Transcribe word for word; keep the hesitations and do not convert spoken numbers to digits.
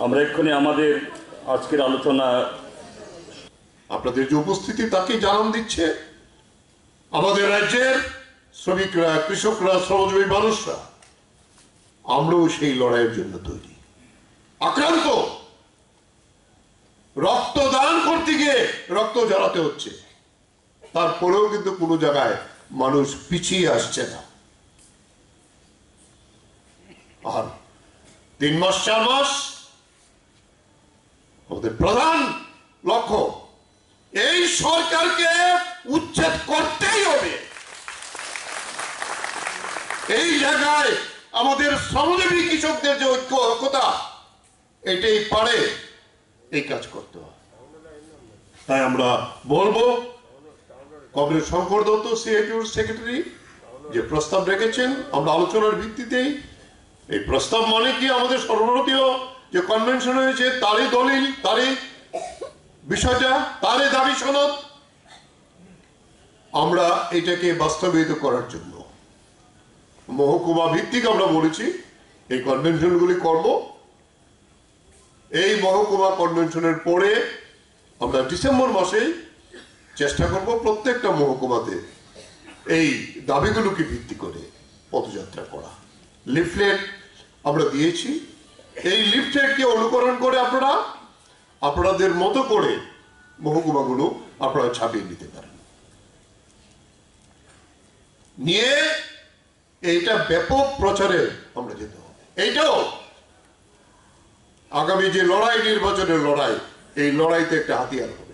আমরা এক্ষুনি আমাদের আজকের আলোচনা আপনাদের যে উপস্থিতি তাকে জানান দিচ্ছে আমাদের রাজ্যের শ্রমিকরা, কৃষকরা, শ্রমজীবী মানুষরা আমরাও সেই লড়াইয়ের জন্য তৈরি। আক্রান্ত, রক্তদান করতে গিয়ে রক্ত ঝরাতে হচ্ছে, তারপরেও কিন্তু কোনো জায়গায় মানুষ পিছিয়ে আসছে না। আর তিন মাস চার মাস আমাদের প্রধান লক্ষ্য এই সরকারকে উচ্ছেদ করতেই হবে। এই জায়গায় আমাদের শ্রমজীবী কৃষকদের যে ঐক্য একতা, এটাই পারে এই কাজ করতে হবে। তাই আমরা বলবো কমরেড শঙ্কর দত্ত সিআইটিউর সেক্রেটারি যে প্রস্তাব রেখেছেন, আমরা আলোচনার ভিত্তিতেই এই প্রস্তাব মানে কি আমাদের সর্বভারতীয় যে কনভেনশন হয়েছে তারই দলিল, তারই বিষয়টা, তারই দাবি সনদ, আমরা এটাকে বাস্তবায়িত করার জন্য মহকুমা ভিত্তিক আমরা বলেছি এই কনভেনশনগুলি করব। এই মহকুমা কনভেনশনের পরে আমরা ডিসেম্বর মাসে চেষ্টা করব প্রত্যেকটা মহকুমাতে এই দাবিগুলোকে ভিত্তি করে পদযাত্রা করা। লিফলেট আমরা দিয়েছি, এই লিফলেটকে অনুকরণ করে আপনারা আপনাদের মতো করে মহকুমাগুলো আপনারা ছাপিয়ে নিতে পারেন, নিয়ে এইটা ব্যাপক প্রচারে আমরা যেতে হবে। এইটাও আগামী যে লড়াই, নির্বাচনের লড়াই, এই লড়াইতে একটা হাতিয়ার হবে।